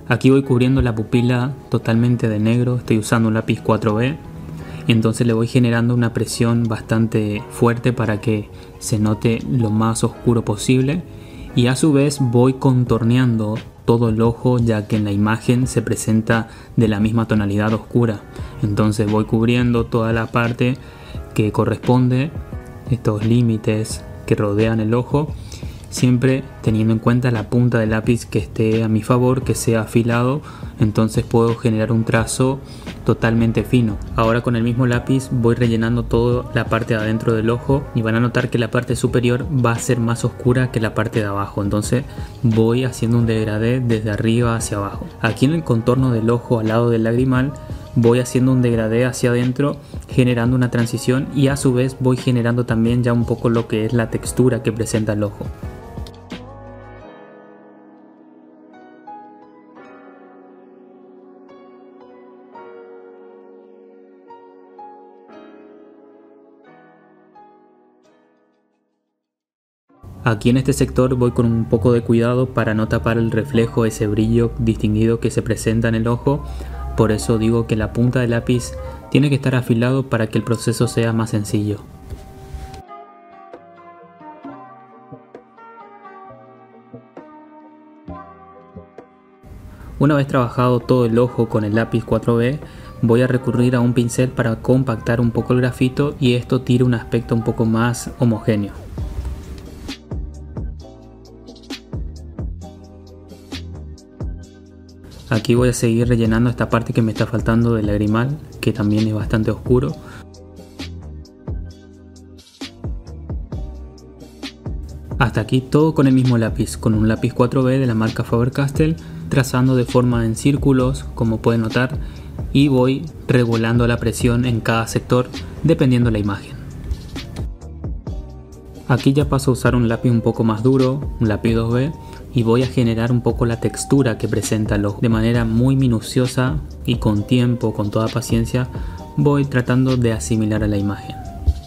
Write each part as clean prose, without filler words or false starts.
Aquí voy cubriendo la pupila totalmente de negro, estoy usando un lápiz 4B y entonces le voy generando una presión bastante fuerte para que se note lo más oscuro posible, y a su vez voy contorneando todo el ojo, ya que en la imagen se presenta de la misma tonalidad oscura. Entonces voy cubriendo toda la parte que corresponde, estos límites que rodean el ojo, siempre teniendo en cuenta la punta del lápiz que esté a mi favor, que sea afilado, entonces puedo generar un trazo totalmente fino. Ahora con el mismo lápiz voy rellenando toda la parte de adentro del ojo y van a notar que la parte superior va a ser más oscura que la parte de abajo, entonces voy haciendo un degradé desde arriba hacia abajo. Aquí en el contorno del ojo al lado del lagrimal voy haciendo un degradé hacia adentro, generando una transición, y a su vez voy generando también ya un poco lo que es la textura que presenta el ojo. Aquí en este sector voy con un poco de cuidado para no tapar el reflejo, ese brillo distinguido que se presenta en el ojo. Por eso digo que la punta del lápiz tiene que estar afilado para que el proceso sea más sencillo. Una vez trabajado todo el ojo con el lápiz 4B, voy a recurrir a un pincel para compactar un poco el grafito y esto tira un aspecto un poco más homogéneo. Aquí voy a seguir rellenando esta parte que me está faltando del lagrimal, que también es bastante oscuro. Hasta aquí todo con el mismo lápiz, con un lápiz 4B de la marca Faber-Castell, trazando de forma en círculos, como pueden notar, y voy regulando la presión en cada sector dependiendo de la imagen. Aquí ya paso a usar un lápiz un poco más duro, un lápiz 2B, y voy a generar un poco la textura que presenta el ojo. De manera muy minuciosa y con tiempo, con toda paciencia, voy tratando de asimilar a la imagen.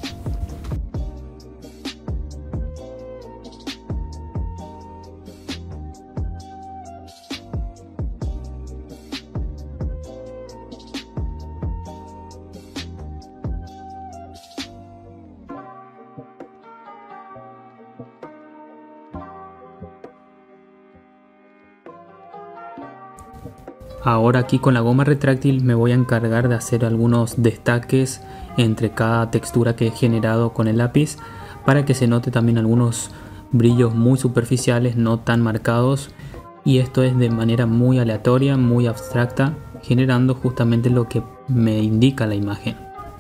Ahora aquí con la goma retráctil me voy a encargar de hacer algunos destaques entre cada textura que he generado con el lápiz, para que se note también algunos brillos muy superficiales, no tan marcados, y esto es de manera muy aleatoria, muy abstracta, generando justamente lo que me indica la imagen.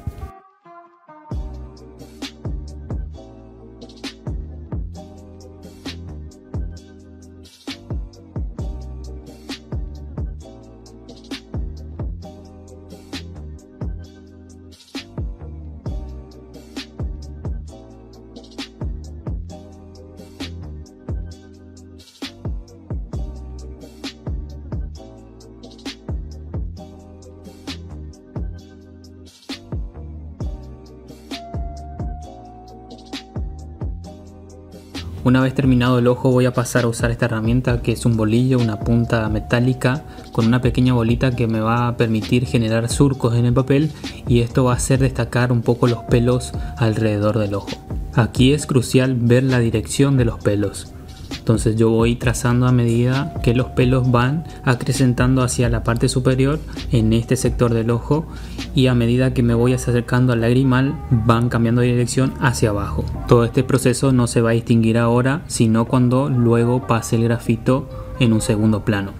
Una vez terminado el ojo voy a pasar a usar esta herramienta, que es un bolillo, una punta metálica con una pequeña bolita que me va a permitir generar surcos en el papel, y esto va a hacer destacar un poco los pelos alrededor del ojo. Aquí es crucial ver la dirección de los pelos. Entonces yo voy trazando a medida que los pelos van acrecentando hacia la parte superior en este sector del ojo, y a medida que me voy acercando al lagrimal van cambiando de dirección hacia abajo. Todo este proceso no se va a distinguir ahora, sino cuando luego pase el grafito en un segundo plano.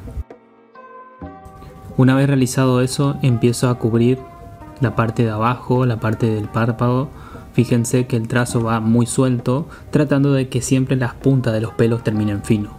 Una vez realizado eso, empiezo a cubrir la parte de abajo, la parte del párpado. Fíjense que el trazo va muy suelto, tratando de que siempre las puntas de los pelos terminen fino.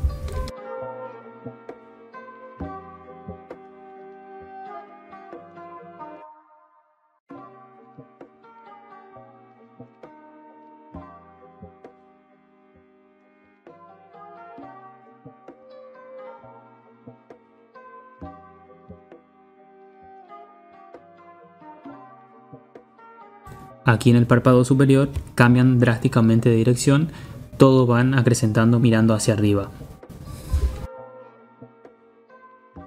Aquí en el párpado superior cambian drásticamente de dirección, todos van acrecentando mirando hacia arriba.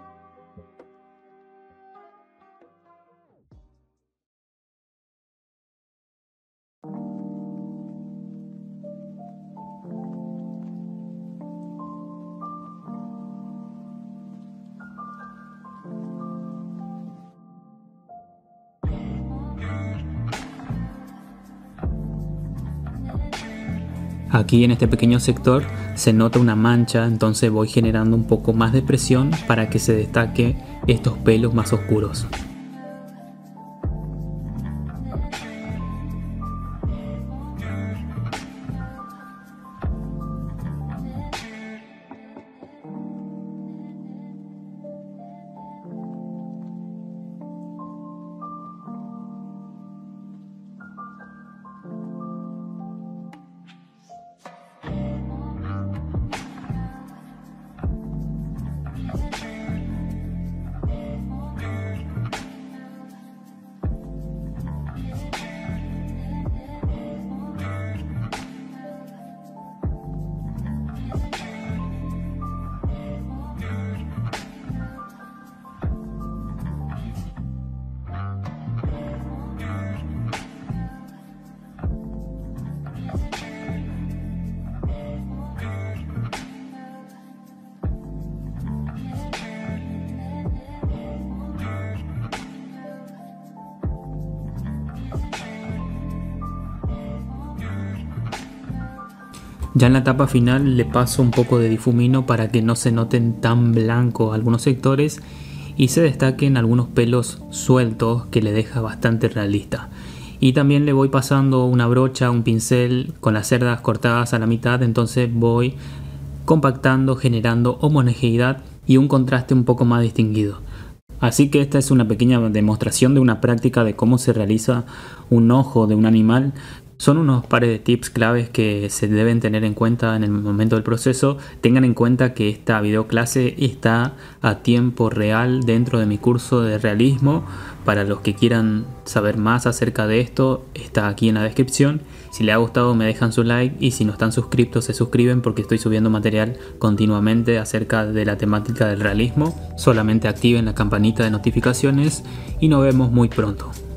Aquí en este pequeño sector se nota una mancha, entonces voy generando un poco más de presión para que se destaque estos pelos más oscuros. Ya en la etapa final le paso un poco de difumino para que no se noten tan blancos algunos sectores y se destaquen algunos pelos sueltos que le deja bastante realista. Y también le voy pasando una brocha, un pincel con las cerdas cortadas a la mitad, entonces voy compactando, generando homogeneidad y un contraste un poco más distinguido. Así que esta es una pequeña demostración de una práctica de cómo se realiza un ojo de un animal. Son unos pares de tips claves que se deben tener en cuenta en el momento del proceso. Tengan en cuenta que esta videoclase está a tiempo real dentro de mi curso de realismo. Para los que quieran saber más acerca de esto, está aquí en la descripción. Si les ha gustado me dejan su like y si no están suscritos se suscriben porque estoy subiendo material continuamente acerca de la temática del realismo. Solamente activen la campanita de notificaciones y nos vemos muy pronto.